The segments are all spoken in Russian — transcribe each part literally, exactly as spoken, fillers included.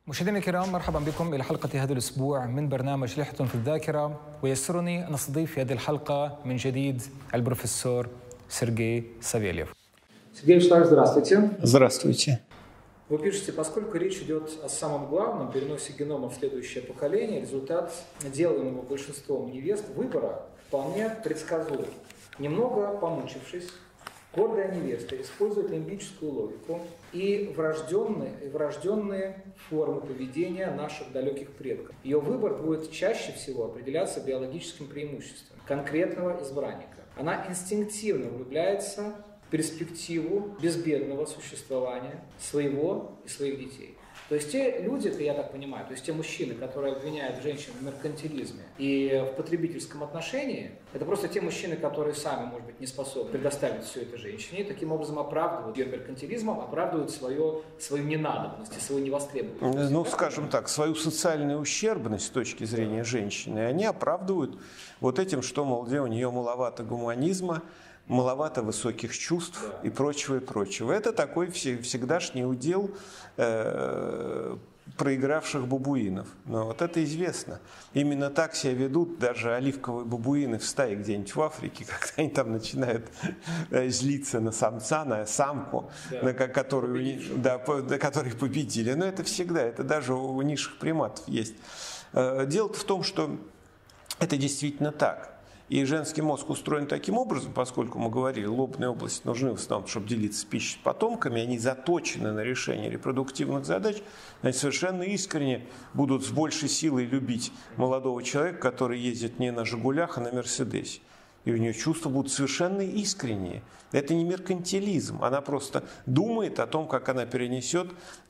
مشاهدينا الكرام، مرحبا بكم إلى حلقة هذا الأسبوع من برنامج لوحة في الذاكرة، ويسرني أن أستضيف في هذه الحلقة من جديد البروфессор Сергей Савельев. Сергей Вячеславович, здравствуйте. Здравствуйте. Вы пишете, поскольку речь идет о самом главном переносе генома в следующее поколение, результат делаемого большинством невест выбора вполне предсказуем. Немного помучившись, гордая невеста использует лимбическую логику и врожденные, и врожденные формы поведения наших далеких предков. Ее выбор будет чаще всего определяться биологическим преимуществом конкретного избранника. Она инстинктивно влюбляется в перспективу безбедного существования своего и своих детей. То есть те люди, я так понимаю, то есть те мужчины, которые обвиняют женщин в меркантилизме и в потребительском отношении, это просто те мужчины, которые сами, может быть, не способны предоставить все это женщине, и таким образом оправдывают ее меркантилизмом, оправдывают свое, свою ненадобность и свою невостребованность. Ну, скажем так, свою социальную ущербность с точки зрения женщины, они оправдывают вот этим, что, мол, где у нее маловато гуманизма, маловато высоких чувств, да, и прочего, и прочего. Это такой всегдашний удел э, проигравших бабуинов. Но вот это известно. Именно так себя ведут даже оливковые бабуины в стае где-нибудь в Африке, когда они там начинают злиться на самца, на самку, да, на которую, да, которые победили. Но это всегда, это даже у низших приматов есть. Дело-то в том, что это действительно так. И женский мозг устроен таким образом, поскольку мы говорили, лобные области нужны в основном, чтобы делиться пищей с потомками, они заточены на решение репродуктивных задач, они совершенно искренне будут с большей силой любить молодого человека, который ездит не на «Жигулях», а на «Мерседесе». И у нее чувства будут совершенно искренние. Это не меркантилизм. Она просто думает о том, как она перенесет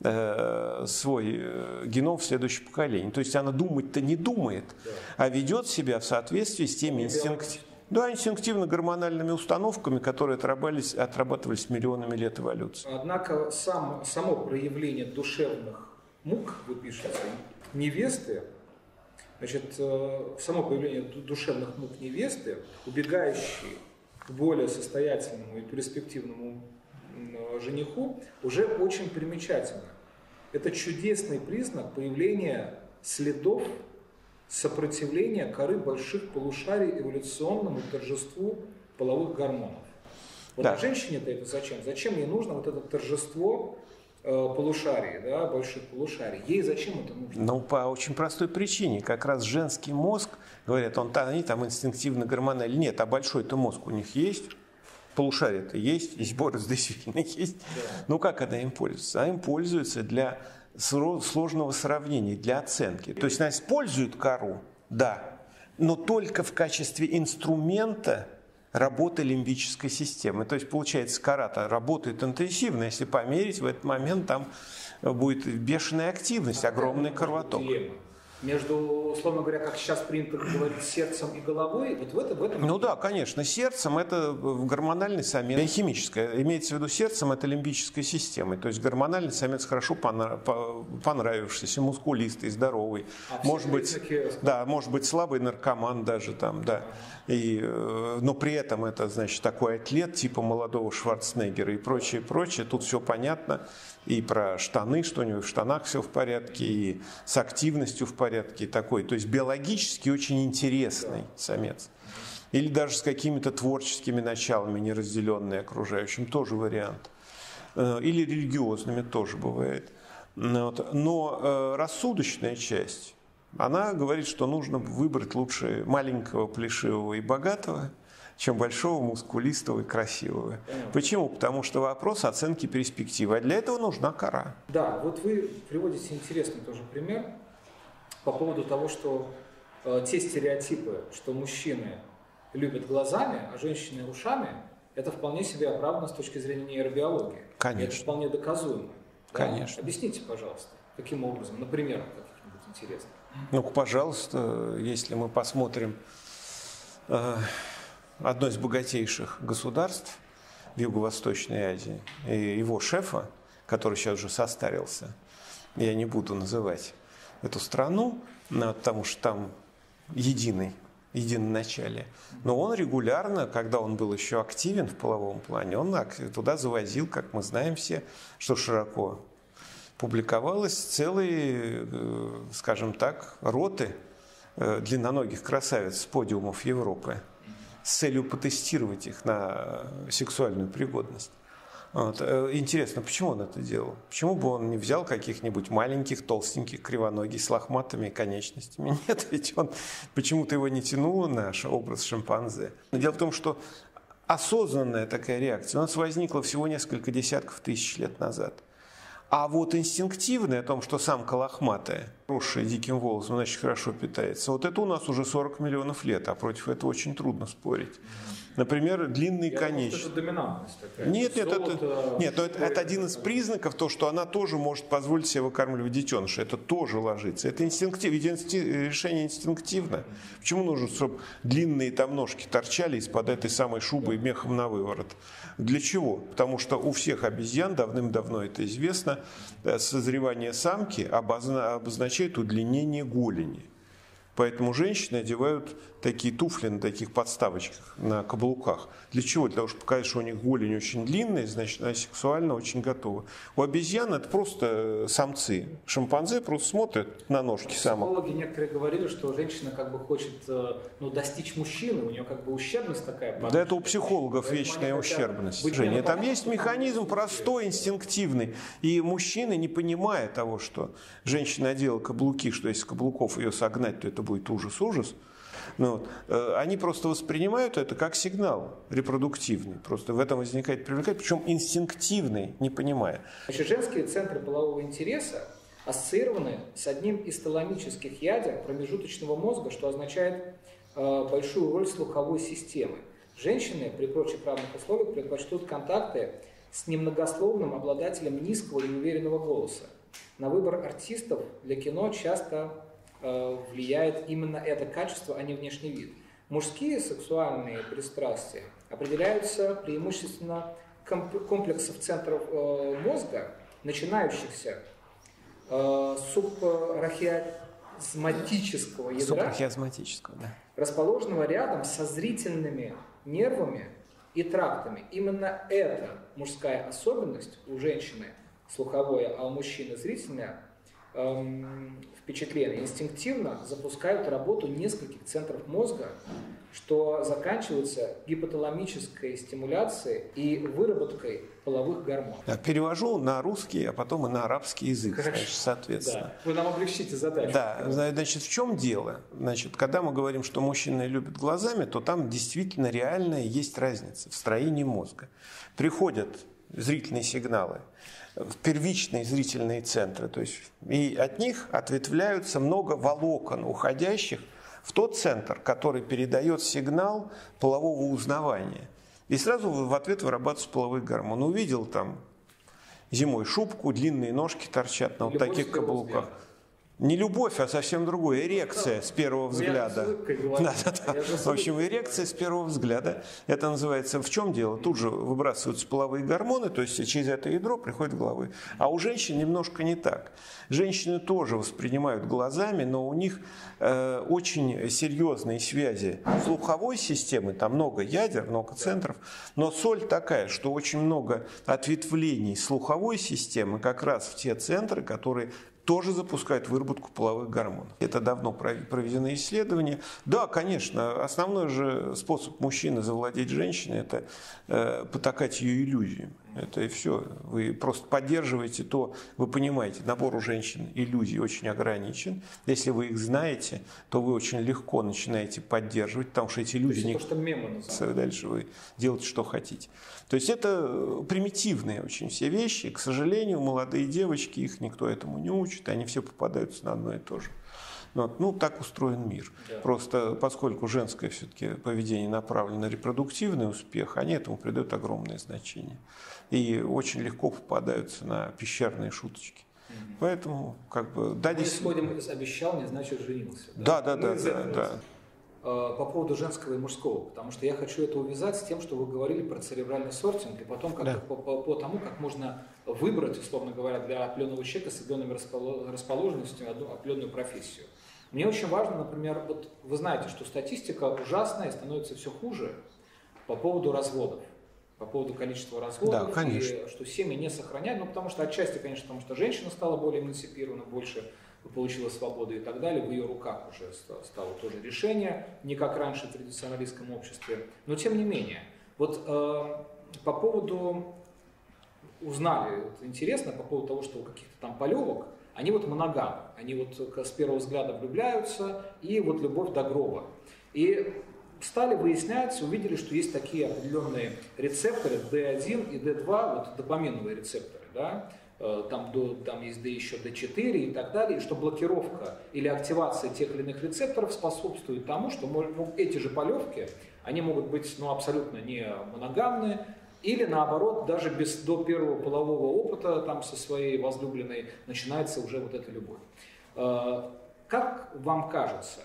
э, свой э, геном в следующее поколение. То есть она думать-то не думает, да, а ведет себя в соответствии с теми инстинкт... да, инстинктивно-гормональными установками, которые отрабатывались, отрабатывались миллионами лет эволюции. Однако сам, само проявление душевных мук, вы пишете, невесты, Значит, само появление душевных мук невесты, убегающей к более состоятельному и перспективному жениху, уже очень примечательно. Это чудесный признак появления следов сопротивления коры больших полушарий эволюционному торжеству половых гормонов. Вот, да, а женщине-то это зачем? Зачем ей нужно вот это торжество полушарий, да, больших полушарий? Ей зачем это нужно? Ну, по очень простой причине. Как раз женский мозг, говорят, он, они там инстинктивно гормональный. Нет, а большой-то мозг у них есть, полушария-то есть, есть борозды действительно есть. Да. Ну, как она им пользуется? Она им пользуется для сложного сравнения, для оценки. То есть она использует кору, да, но только в качестве инструмента работы лимбической системы. То есть, получается, кора-то работает интенсивно. Если померить, в этот момент там будет бешеная активность, огромный кровоток. Между, условно говоря, как сейчас принято говорить, сердцем и головой, вот в этом... В этом... Ну да, конечно, сердцем это гормональный самец, биохимическое. Имеется в виду сердцем это лимбическая система. То есть гормональный самец хорошо понравившийся, мускулистый, здоровый. А может быть, признаки... да, может быть слабый наркоман даже там, да. И, но при этом это, значит, такой атлет типа молодого Шварценеггера и прочее, прочее. Тут все понятно. И про штаны, что у него в штанах все в порядке, и с активностью в порядке, и такой. То есть биологически очень интересный самец. Или даже с какими-то творческими началами, неразделенные окружающим, тоже вариант. Или религиозными тоже бывает. Но рассудочная часть, она говорит, что нужно выбрать лучше маленького, плешивого и богатого, чем большого, мускулистого и красивого. Понятно. Почему? Потому что вопрос оценки перспективы. А для этого нужна кора. Да, вот вы приводите интересный тоже пример по поводу того, что э, те стереотипы, что мужчины любят глазами, а женщины ушами, это вполне себе оправдано с точки зрения нейробиологии. Конечно. И это вполне доказуемо. Конечно. Да? Объясните, пожалуйста, каким образом, например, каких-нибудь интересных. Ну, пожалуйста, если мы посмотрим... Э, одно из богатейших государств в Юго-Восточной Азии, и его шефа, который сейчас уже состарился, я не буду называть эту страну, потому что там единый, единоначалие, но он регулярно, когда он был еще активен в половом плане, он туда завозил, как мы знаем все, что широко публиковалось целые, скажем так, роты длинноногих красавиц с подиумов Европы с целью потестировать их на сексуальную пригодность. Вот. Интересно, почему он это делал? Почему бы он не взял каких-нибудь маленьких, толстеньких, кривоногих, с лохматыми конечностями? Нет, ведь он почему-то его не тянуло на образ шимпанзе. Но дело в том, что осознанная такая реакция у нас возникла всего несколько десятков тысяч лет назад. А вот инстинктивное о том, что самка лохматая, росшая диким волосом, значит, хорошо питается, вот это у нас уже сорок миллионов лет, а против этого очень трудно спорить. Например, длинные конечности. Это доминантность такая. Нет, нет, Золото, это, нет это, это один из признаков, то, что она тоже может позволить себе выкармливать детеныша. Это тоже ложится. Это инстинктив, ведь инсти, решение инстинктивно. Почему нужно, чтобы длинные там ножки торчали из-под этой самой шубы и мехом на выворот? Для чего? Потому что у всех обезьян, давным-давно это известно, созревание самки обозна, обозначает удлинение голени. Поэтому женщины одевают такие туфли на таких подставочках, на каблуках. Для чего? Для того, чтобы показать, что у них голень очень длинная, значит, она сексуально очень готова. У обезьян это просто самцы. Шимпанзе просто смотрят на ножки самок. Психологи некоторые говорили, что женщина как бы хочет ну, достичь мужчины, у нее как бы ущербность такая. Да это у психологов поэтому вечная ущербность. Женя, там есть механизм простой, инстинктивный. И мужчины, не понимая того, что женщина одела каблуки, что если с каблуков ее согнать, то это будет ужас-ужас. Ну, вот. Они просто воспринимают это как сигнал репродуктивный. Просто в этом возникает привлекательность, причем инстинктивный, не понимая. Значит, женские центры полового интереса ассоциированы с одним из таламических ядер промежуточного мозга, что означает э, большую роль слуховой системы. Женщины при прочих равных условиях предпочтут контакты с немногословным обладателем низкого и уверенного голоса. На выбор артистов для кино часто влияет именно это качество, а не внешний вид. Мужские сексуальные пристрастия определяются преимущественно комплексов центров мозга, начинающихся с субрахиазматического ядра, субрахиазматического, да. расположенного рядом со зрительными нервами и трактами. Именно эта мужская особенность у женщины слуховое, а у мужчины зрительное, впечатления инстинктивно запускают работу нескольких центров мозга, что заканчивается гипоталамической стимуляцией и выработкой половых гормонов. Да, перевожу на русский, а потом и на арабский язык, значит, соответственно. Да. Вы нам облегчите задачу. Да, значит, в чем дело? Значит, когда мы говорим, что мужчины любят глазами, то там действительно реальная есть разница в строении мозга. Приходят зрительные сигналы в первичные зрительные центры, то есть и от них ответвляются много волокон, уходящих в тот центр, который передает сигнал полового узнавания. И сразу в ответ вырабатываются половые гормоны. Увидел там зимой шубку, длинные ножки торчат на вот таких каблуках. Не любовь, а совсем другое. Эрекция с первого взгляда. Да, да, да. В общем, эрекция с первого взгляда. Это называется в чем дело? Тут же выбрасываются половые гормоны, то есть через это ядро приходит в голову. А у женщин немножко не так. Женщины тоже воспринимают глазами, но у них э, очень серьезные связи слуховой системы. Там много ядер, много центров. Но соль такая, что очень много ответвлений слуховой системы как раз в те центры, которые тоже запускают выработку половых гормонов. Это давно проведены исследования. Да, конечно, основной же способ мужчины завладеть женщиной – это э, потакать ее иллюзиям. Это и все. Вы просто поддерживаете то, вы понимаете, набор у женщин иллюзий очень ограничен. Если вы их знаете, то вы очень легко начинаете поддерживать, потому что эти иллюзии… То есть это, что мемы называют. Дальше вы делаете, что хотите. То есть это примитивные очень все вещи. К сожалению, молодые девочки, их никто этому не учит, они все попадаются на одно и то же. Ну, ну так устроен мир. Да. Просто поскольку женское все-таки поведение направлено на репродуктивный успех, они этому придают огромное значение. И очень легко попадаются на пещерные шуточки. Угу. Поэтому, как бы, да, мы исходим из обещал, не значит женился. Да, да, да, да, да, да. По поводу женского и мужского, потому что я хочу это увязать с тем, что вы говорили про церебральный сортинг, и потом как, да. по, по, по тому, как можно выбрать, условно говоря, для определенного человека с определенными расположенностями одну определенную профессию. Мне очень важно, например, вот вы знаете, что статистика ужасная и становится все хуже по поводу разводов. по поводу количества разводов, да, конечно. И что семьи не сохраняют, ну потому что отчасти, конечно, потому что женщина стала более эмансипирована, больше получила свободу и так далее, в ее руках уже стало тоже решение, не как раньше в традиционалистском обществе, но тем не менее. Вот э, по поводу, узнали, вот интересно, по поводу того, что у каких-то там полевок, они вот моногамы, они вот с первого взгляда влюбляются, и вот любовь до гроба. И стали выяснять, увидели, что есть такие определенные рецепторы ди один и ди два, вот допаминовые рецепторы, да, там, до, там есть ди еще ди четыре и так далее, и что блокировка или активация тех или иных рецепторов способствует тому, что ну, эти же полевки, они могут быть ну, абсолютно не моногамные, или наоборот, даже без, до первого полового опыта там, со своей возлюбленной начинается уже вот эта любовь. Как вам кажется,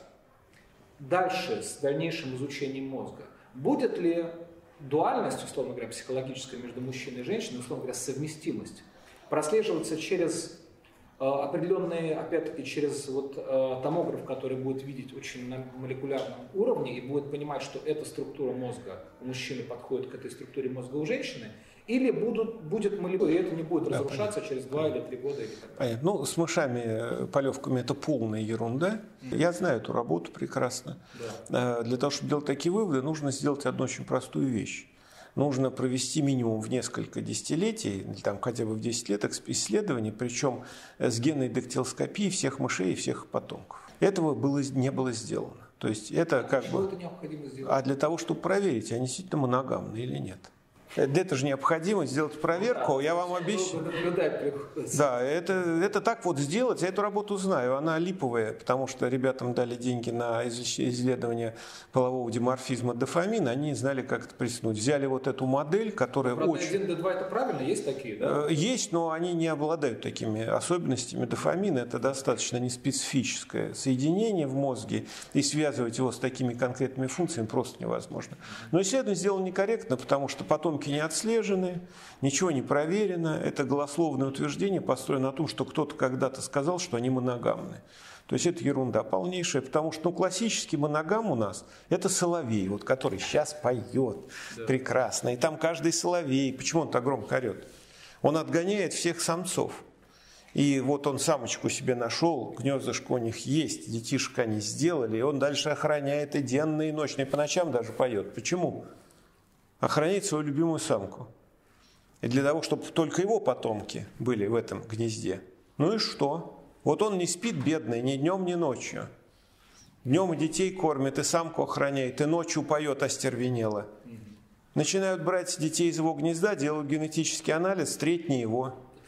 дальше с дальнейшим изучением мозга, будет ли дуальность, условно говоря, психологическая между мужчиной и женщиной, условно говоря, совместимость, прослеживаться через э, определенные, опять-таки, через вот, э, томограф, который будет видеть очень на молекулярном уровне и будет понимать, что эта структура мозга у мужчины подходит к этой структуре мозга у женщины, или будут, будет молекула, и это не будет да, разрушаться понятно. Через два или три года. Или так далее. Ну, с мышами, полевками это полная ерунда. Mm-hmm. Я знаю эту работу прекрасно. Да. Для того, чтобы делать такие выводы, нужно сделать одну очень простую вещь. Нужно провести минимум в несколько десятилетий, или там хотя бы в десять лет исследований, причем с генной дактилоскопией всех мышей и всех потомков. Этого было, не было сделано. То есть это а как бы... это необходимо сделать? А для того, чтобы проверить, они действительно моногамны или нет. Это же необходимо сделать проверку, да, я вам обещаю. Да, это, это так вот сделать, я эту работу знаю, она липовая, потому что ребятам дали деньги на исследование полового диморфизма дофамина, они не знали, как это приснуть. Взяли вот эту модель, которая Правда, очень... один ди два это правильно, есть такие, да? Есть, но они не обладают такими особенностями дофамина, это достаточно неспецифическое соединение в мозге, и связывать его с такими конкретными функциями просто невозможно. Но исследование сделано некорректно, потому что потомки не отслежены, ничего не проверено. Это голословное утверждение построено на том, что кто-то когда-то сказал, что они моногамны. То есть это ерунда полнейшая, потому что ну, классический моногам у нас – это соловей, вот, который сейчас поет да. прекрасно. И там каждый соловей, почему он так громко орет? Он отгоняет всех самцов. И вот он самочку себе нашел, гнездышко у них есть, детишек они сделали, и он дальше охраняет и денно, и ночно, и по ночам даже поет. Почему? Охранять свою любимую самку. И для того, чтобы только его потомки были в этом гнезде. Ну и что? Вот он не спит, бедный, ни днем, ни ночью. Днем и детей кормит, и самку охраняет, и ночью поет остервенело. Начинают брать детей из его гнезда, делают генетический анализ, треть не его.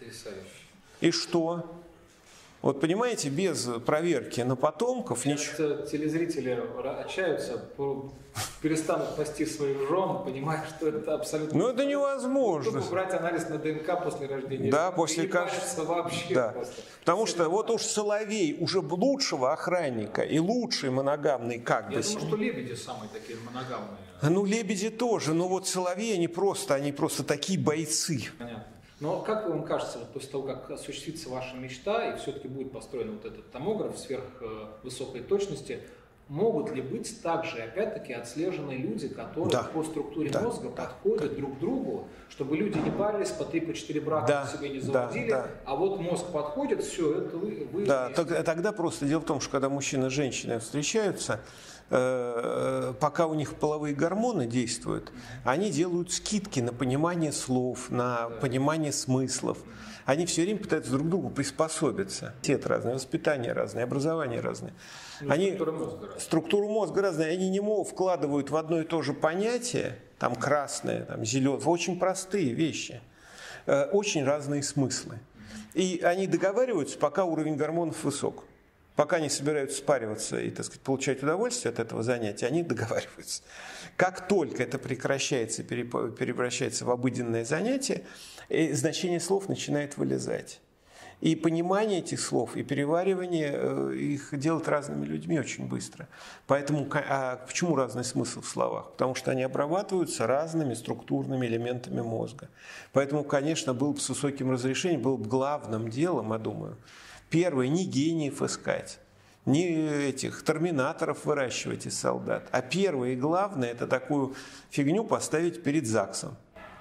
И что? Вот понимаете, без проверки на потомков ничего. Телезрители отчаются, перестанут пасти своих жен, понимая, что это абсолютно... Ну это невозможно. Чтобы брать анализ на ДНК после рождения. Да, после каждого. Вообще да. просто. Потому что вот уж соловей уже лучшего охранника и лучший моногамный как Я бы... Я думаю, что лебеди самые такие моногамные. Ну лебеди тоже, но вот соловьи они просто, они просто такие бойцы. Понятно. Но как вам кажется, вот после того, как осуществится ваша мечта и все-таки будет построен вот этот томограф сверхвысокой точности, могут ли быть также, опять-таки, отслежены люди, которые да. по структуре да. мозга да. подходят да. друг к другу, чтобы люди не парились, по три, по четыре брака да. себе не заводили, да. Да. а вот мозг подходит, все, это вы... вы да, тогда, тогда просто дело в том, что когда мужчина и женщина встречаются, пока у них половые гормоны действуют, они делают скидки на понимание слов, на понимание смыслов. Они все время пытаются друг к другу приспособиться. Цвет разный, воспитание разное, образование разное. Ну, они, структура мозга разная. Структуру мозга разная. Они не могут вкладывают в одно и то же понятие, там красное, там зеленое, очень простые вещи, очень разные смыслы. И они договариваются, пока уровень гормонов высок. Пока они собираются спариваться и, так сказать, получать удовольствие от этого занятия, они договариваются. Как только это прекращается, превращается в обыденное занятие, значение слов начинает вылезать. И понимание этих слов, и переваривание их делают разными людьми очень быстро. Поэтому а почему разный смысл в словах? Потому что они обрабатываются разными структурными элементами мозга. Поэтому, конечно, было бы с высоким разрешением, было бы главным делом, я думаю, первое, не гениев искать, не этих терминаторов выращивать из солдат, а первое и главное – это такую фигню поставить перед ЗАГСом.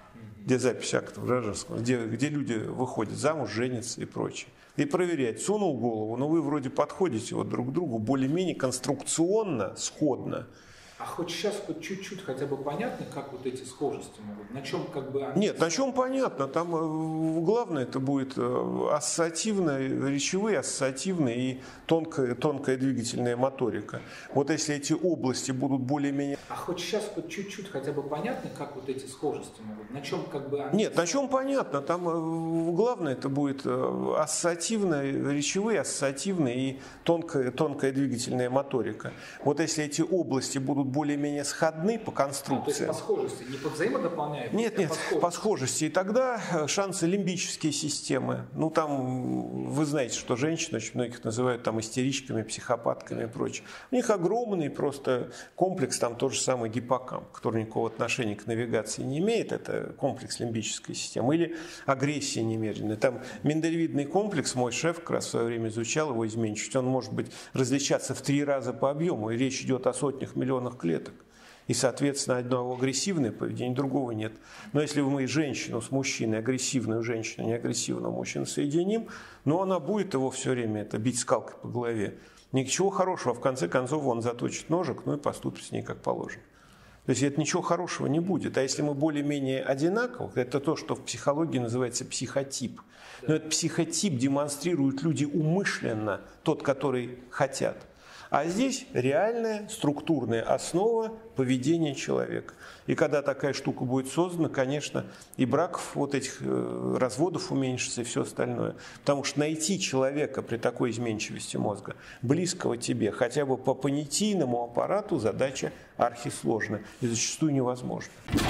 где запись актов гражданского, где, где люди выходят замуж, женятся и прочее. И проверять, сунул голову, но вы вроде подходите вот друг к другу более-менее конструкционно, сходно. А хоть сейчас хоть чуть-чуть хотя бы понятно, как вот эти схожести могут? На чем как бы они... Нет, на чем понятно. Там э, главное это будет э, ассоциативные, речевые, ассоциативные и тонкая, тонкая двигательная моторика. Вот если эти области будут более-менее... А хоть сейчас хоть чуть-чуть хотя бы понятно, как вот эти схожести могут? На чем как бы они... Нет, на чем понятно. Там э, главное это будет э, ассоциативные, речевые, ассоциативные и тонкая, тонкая двигательная моторика. Вот если эти области будут более-менее сходны по конструкции. А, то есть по схожести, не по взаимодополняемости, Нет, а нет, по схожести. по схожести. И тогда шансы лимбические системы. Ну, там, вы знаете, что женщины очень многих называют там истеричками, психопатками и прочее. У них огромный просто комплекс, там тот же самый гиппокамп, который никакого отношения к навигации не имеет. Это комплекс лимбической системы. Или агрессия немедленная. Там миндалевидный комплекс, мой шеф как раз в свое время изучал его изменчивость. Он может быть различаться в три раза по объему. И речь идет о сотнях миллионах клеток. И, соответственно, одного агрессивное поведение, другого нет. Но если мы женщину с мужчиной, агрессивную женщину, не агрессивного мужчину соединим, но она будет его все время это, бить скалкой по голове. Ничего хорошего, в конце концов он заточит ножик, ну и поступит с ней как положено. То есть это ничего хорошего не будет. А если мы более-менее одинаковы, это то, что в психологии называется психотип. Но этот психотип демонстрируют люди умышленно, тот, который хотят. А здесь реальная структурная основа поведения человека. И когда такая штука будет создана, конечно, и браков, вот этих э, разводов уменьшится, и все остальное. Потому что найти человека при такой изменчивости мозга, близкого тебе, хотя бы по понятийному аппарату, задача архисложная и зачастую невозможна.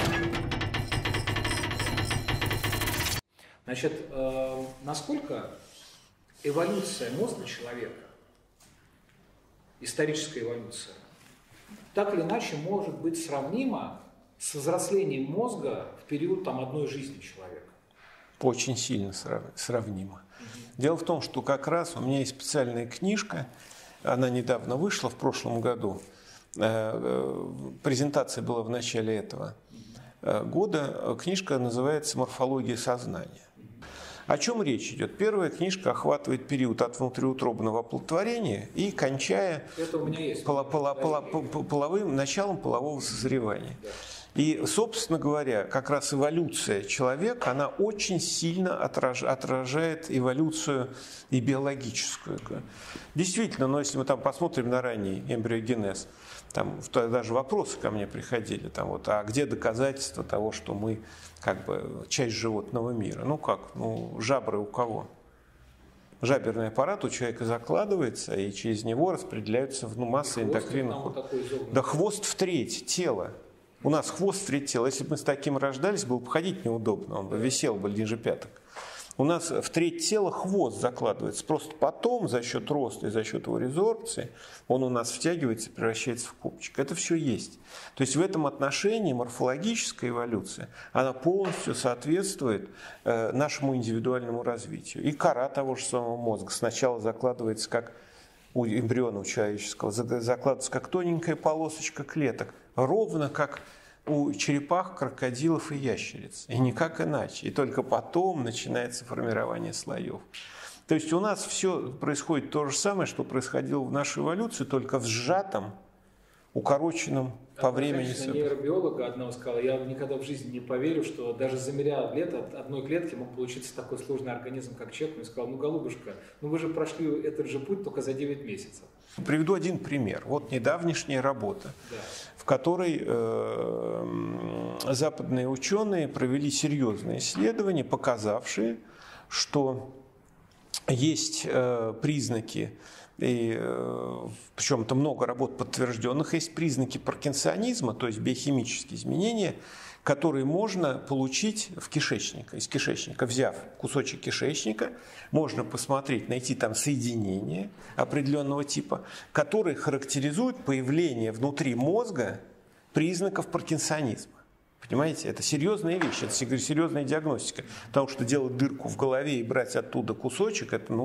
Значит, э, насколько эволюция мозга человека, историческая эволюция, так или иначе может быть сравнима с взрослением мозга в период там, одной жизни человека? Очень сильно сравнимо. Угу. Дело в том, что как раз у меня есть специальная книжка, она недавно вышла в прошлом году, презентация была в начале этого года, книжка называется «Морфология сознания». О чем речь идет? Первая книжка охватывает период от внутриутробного оплодотворения и кончая поло, поло, поло, половым, началом полового созревания. Да. И, собственно говоря, как раз эволюция человека, она очень сильно отраж, отражает эволюцию и биологическую. Действительно, но если мы там посмотрим на ранний эмбриогенез, там даже вопросы ко мне приходили, там вот, а где доказательства того, что мы как бы часть животного мира? Ну как, ну жабры у кого? Жаберный аппарат у человека закладывается, и через него распределяются ну, массы эндокринных. Да хвост в треть тела. У нас хвост в треть тела. Если бы мы с таким рождались, было бы ходить неудобно, он бы висел бы ниже пяток. У нас в треть тела хвост закладывается. Просто потом за счет роста и за счет его резорбции он у нас втягивается и превращается в пупчик. Это все есть. То есть в этом отношении морфологическая эволюция, она полностью соответствует э, нашему индивидуальному развитию. И кора того же самого мозга сначала закладывается как у эмбриона у человеческого, закладывается как тоненькая полосочка клеток, ровно как у черепах, крокодилов и ящериц. И никак иначе. И только потом начинается формирование слоев. То есть у нас все происходит то же самое, что происходило в нашей эволюции, только в сжатом, укороченном по времени. Женщина нейробиолога одного сказала, я никогда в жизни не поверю, что даже за миллиард лет от одной клетки мог получиться такой сложный организм, как человек. Он сказал, ну, голубушка, ну вы же прошли этот же путь только за девять месяцев. Приведу один пример. Вот недавнешняя работа, да. в которой э, западные ученые провели серьезные исследования, показавшие, что есть э, признаки, и, э, причем это много работ подтвержденных, есть признаки паркинсонизма, то есть биохимические изменения, которые можно получить в кишечнике. Из кишечника, взяв кусочек кишечника, можно посмотреть, найти там соединения определенного типа, которые характеризуют появление внутри мозга признаков паркинсонизма. Понимаете, это серьезная вещь, это серьезная диагностика. Потому что делать дырку в голове и брать оттуда кусочек, это ну,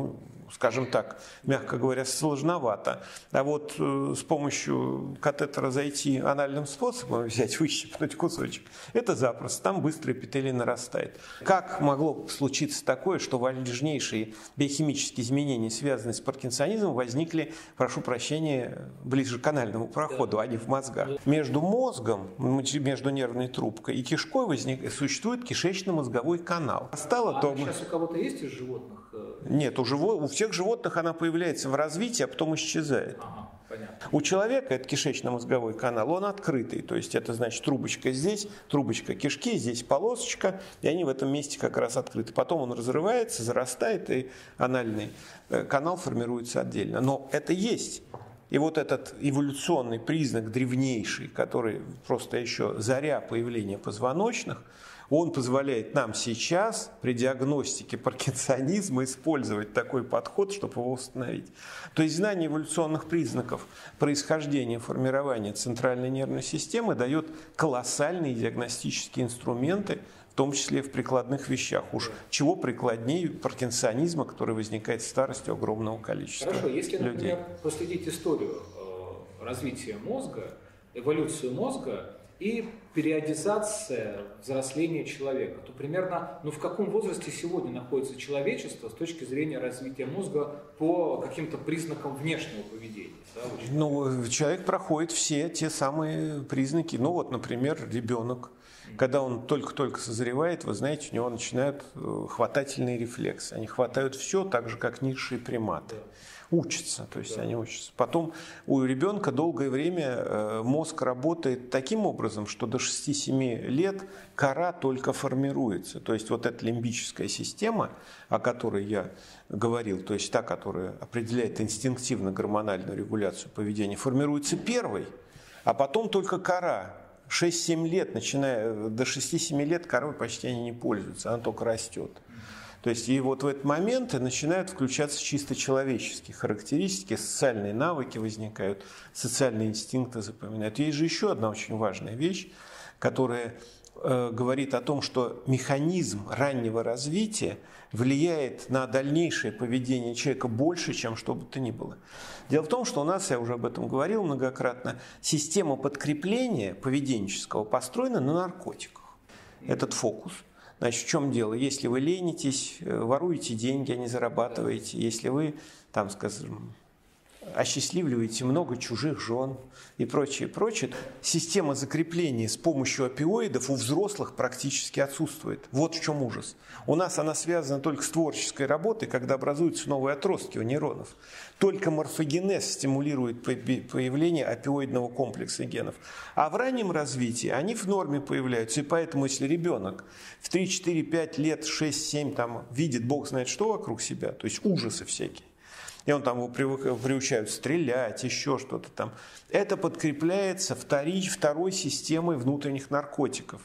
скажем так, мягко говоря, сложновато. А вот э, с помощью катетера зайти анальным способом, взять, выщипнуть кусочек, это запросто, там быстро эпителий нарастает. Как могло случиться такое, что важнейшие биохимические изменения, связанные с паркинсонизмом, возникли, прошу прощения, ближе к анальному проходу, а не в мозгах? Между мозгом, между нервной трубкой и кишкой возник, существует кишечно-мозговой канал. Стало, а то... сейчас у кого-то есть из животных? Нет, у, живо... у всех животных она появляется в развитии, а потом исчезает. Ага, понятно. У человека это кишечно-мозговой канал, он открытый, то есть это значит трубочка здесь, трубочка кишки, здесь полосочка, и они в этом месте как раз открыты. Потом он разрывается, зарастает, и анальный канал формируется отдельно. Но это есть. И вот этот эволюционный признак древнейший, который просто еще заря появления позвоночных, он позволяет нам сейчас при диагностике паркинсонизма использовать такой подход, чтобы его установить. То есть знание эволюционных признаков происхождения формирования центральной нервной системы дает колоссальные диагностические инструменты, в том числе в прикладных вещах. Уж чего прикладнее паркинсонизма, который возникает с старостью огромного количества Хорошо, если, людей. Например, проследить историю э, развития мозга, эволюцию мозга и периодизация взросления человека, то примерно, ну в каком возрасте сегодня находится человечество с точки зрения развития мозга по каким-то признакам внешнего поведения? Да, ну, человек проходит все те самые признаки. Ну вот, например, ребенок. Когда он только-только созревает, вы знаете, у него начинают хватательные рефлексы. Они хватают все так же, как низшие приматы. Учатся, то есть да. они учатся. Потом у ребенка долгое время мозг работает таким образом, что до шести-семи лет кора только формируется. То есть вот эта лимбическая система, о которой я говорил, то есть та, которая определяет инстинктивно-гормональную регуляцию поведения, формируется первой, а потом только кора. шесть-семь лет, начиная до шести-семи лет, корой почти они не пользуются, она только растет. То есть и вот в этот момент начинают включаться чисто человеческие характеристики, социальные навыки возникают, социальные инстинкты запоминают. Есть же еще одна очень важная вещь, которая э, говорит о том, что механизм раннего развития влияет на дальнейшее поведение человека больше, чем что бы то ни было. Дело в том, что у нас, я уже об этом говорил многократно, система подкрепления поведенческого построена на наркотиках. Этот фокус. Значит, в чем дело? Если вы ленитесь, воруете деньги, а не зарабатываете, если вы, там, скажем, осчастливливаете много чужих жен и прочее, прочее, система закрепления с помощью опиоидов у взрослых практически отсутствует. Вот в чем ужас. У нас она связана только с творческой работой, когда образуются новые отростки у нейронов. Только морфогенез стимулирует появление опиоидного комплекса генов. А в раннем развитии они в норме появляются. И поэтому, если ребенок в три-четыре-пять лет, шесть-семь там, видит бог знает что вокруг себя, то есть ужасы всякие, и он там его приучают стрелять, еще что-то там. Это подкрепляется втори, второй системой внутренних наркотиков,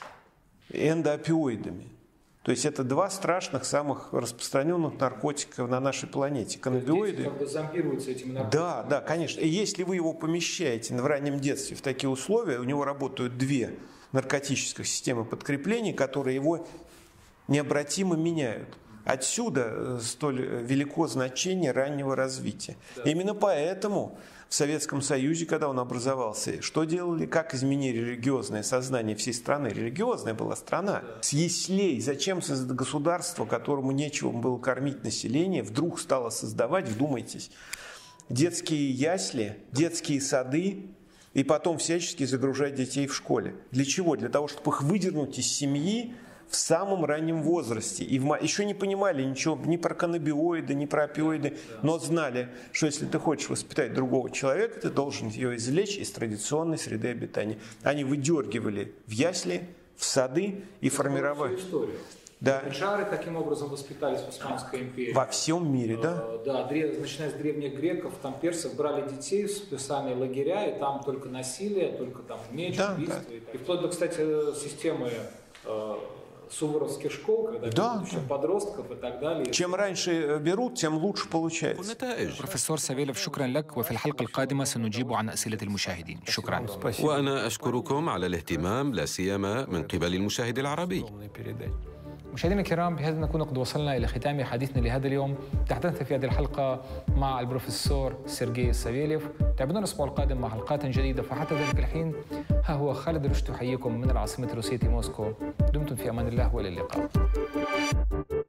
эндоопиоидами. То есть это два страшных, самых распространенных наркотика на нашей планете. Каннабиоиды. Как бы зомбируются этими наркотиками. Да, да, конечно. И если вы его помещаете в раннем детстве в такие условия, у него работают две наркотических системы подкрепления, которые его необратимо меняют. Отсюда столь велико значение раннего развития. Да. Именно поэтому в Советском Союзе, когда он образовался, что делали, как изменили религиозное сознание всей страны? Религиозная была страна. Да. С яслей, зачем создать государство, которому нечего было кормить население, вдруг стало создавать, вдумайтесь, детские ясли, детские сады, и потом всячески загружать детей в школе. Для чего? Для того, чтобы их выдернуть из семьи в самом раннем возрасте. И в, еще не понимали ничего ни про каннабиоиды, ни про опиоиды, но знали, что если ты хочешь воспитать другого человека, ты должен ее извлечь из традиционной среды обитания. Они выдергивали в ясли, в сады и это формировали. Историю. Да. Джары таким образом воспитались в Османской империи. Во всем мире, да? Да, начиная с древних греков, там персов брали детей в специальные лагеря, и там только насилие, только там меч, да, убийство. Да. И вплоть до, кстати, системы э, суворовских школ, когда да, еще да. подростков и так далее. Чем раньше берут, тем лучше получается. بروفيسور سافيلوف شكرا لك وفي الحلقة القادمة سنجيب عن أسئلة المشاهدين. شكرا. وأنا أشكركم على الاهتمام لا سيما من قبل المشاهد العربي. مشاهدينا الكرام، بهذا نكون قد وصلنا إلى ختام حديثنا لهذا اليوم. تحدثنا في هذه الحلقة مع البروفيسور سيرجي سافيليف. تابعونا الأسبوع القادم مع حلقات جديدة، فحتى ذلك الحين ها هو خالد رشد يحييكم من العاصمة الروسية موسكو. دمتم في أمان الله وإلى اللقاء.